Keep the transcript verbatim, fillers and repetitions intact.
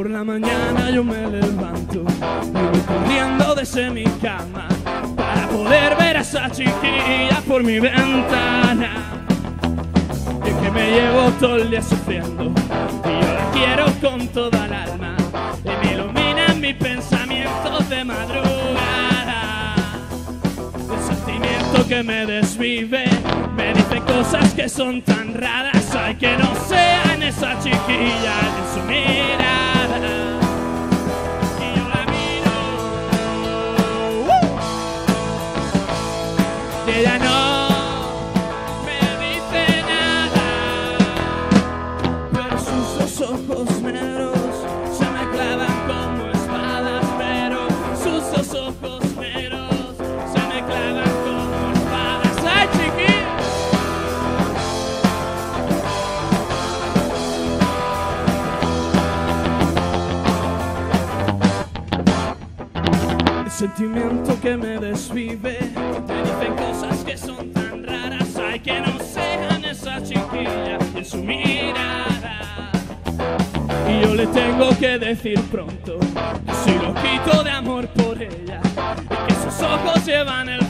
Por la mañana yo me levanto y voy corriendo desde mi cama para poder ver a esa chiquilla por mi ventana. Y que me llevo todo el día sufriendo y yo la quiero con toda el alma y me iluminan mis pensamientos de madrugada. El sentimiento que me desvive me dice cosas que son tan raras, ay, que no sean esa chiquilla en su mirada. Y yo la miro uh, y ella no me dice nada, pero sus dos ojos negros se me clavan como espadas, pero sus dos ojos negros se me clavan como espadas. ¡Ay, chiquilla! El sentimiento que me desvive me dicen cosas que son tan raras, ay, que no sean esa chiquilla en su mirada. Y yo le tengo que decir pronto que soy loquito de amor por ella y que sus ojos llevan el